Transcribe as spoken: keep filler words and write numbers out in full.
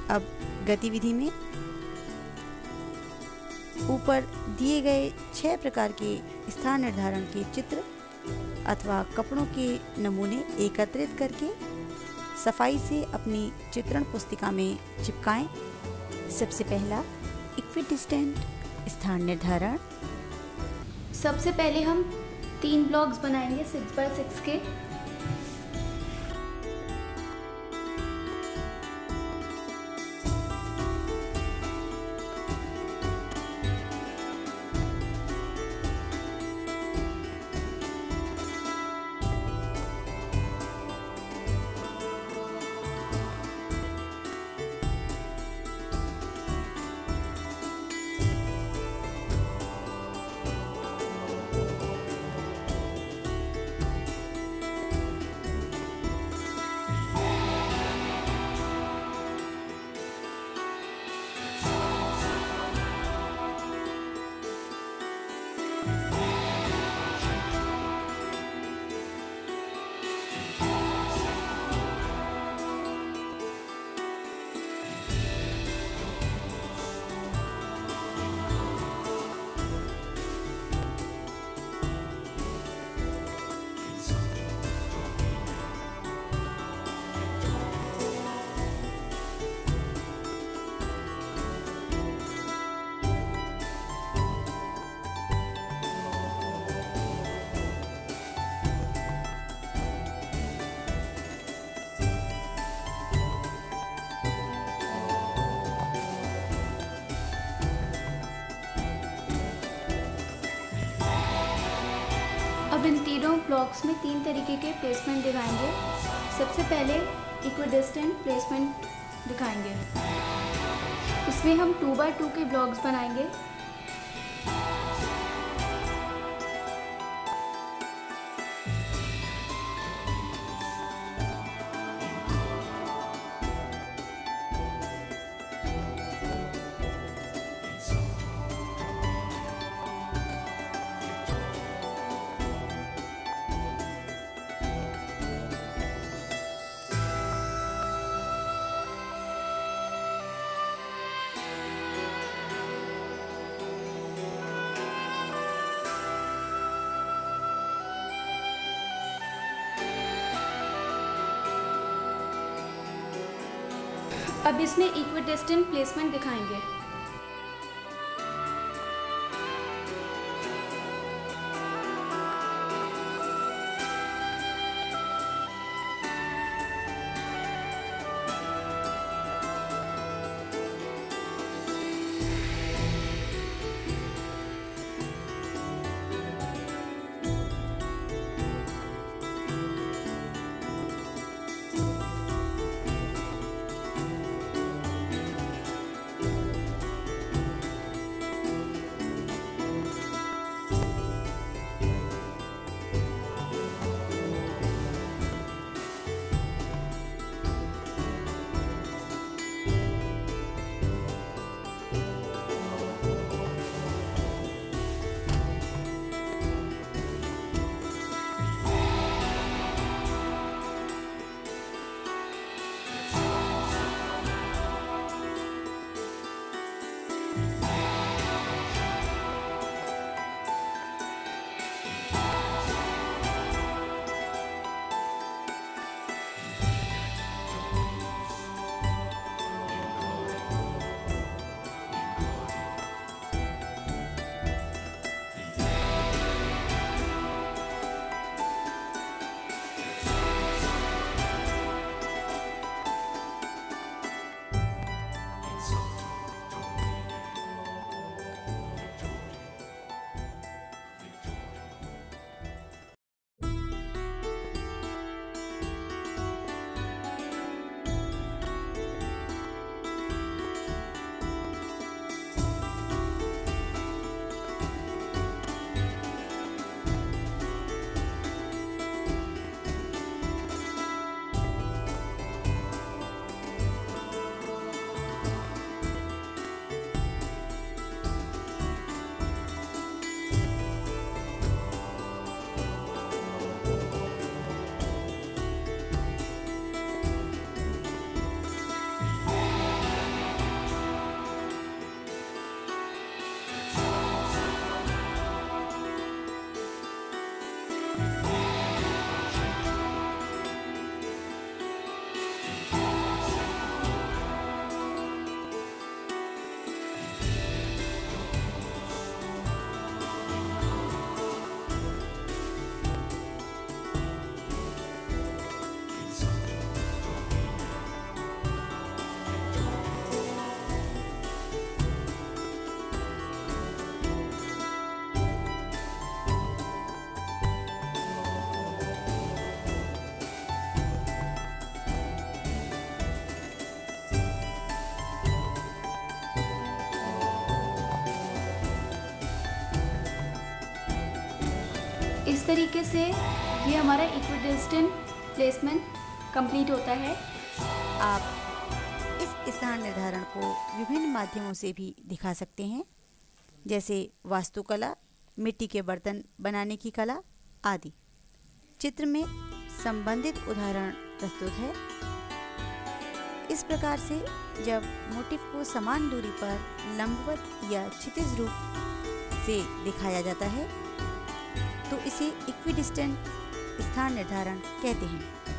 अब गतिविधि में ऊपर दिए गए छह प्रकार के स्थान निर्धारण के चित्र अथवा कपड़ों के नमूने एकत्रित करके सफाई से अपनी चित्रण पुस्तिका में चिपकाएं। सबसे पहला इक्विडिस्टेंट स्थान निर्धारण। सबसे पहले हम तीन ब्लॉक्स बनाएंगे सिक्स बाय सिक्स के। अब इन तीनों ब्लॉक्स में तीन तरीके के प्लेसमेंट दिखाएंगे। सबसे पहले इक्विडिस्टेंट प्लेसमेंट दिखाएंगे। इसमें हम टू बाय टू के ब्लॉक्स बनाएंगे। अब इसमें इक्विडिस्टेंट प्लेसमेंट दिखाएंगे। इस तरीके से ये हमारा इक्विडिस्टेंट प्लेसमेंट कंप्लीट होता है। आप इस स्थान निर्धारण को विभिन्न माध्यमों से भी दिखा सकते हैं, जैसे वास्तुकला, मिट्टी के बर्तन बनाने की कला आदि। चित्र में संबंधित उदाहरण प्रस्तुत है। इस प्रकार से जब मोटिफ को समान दूरी पर लंबवत या क्षितिज रूप से दिखाया जाता है तो इसे इक्विडिस्टेंट स्थान निर्धारण कहते हैं।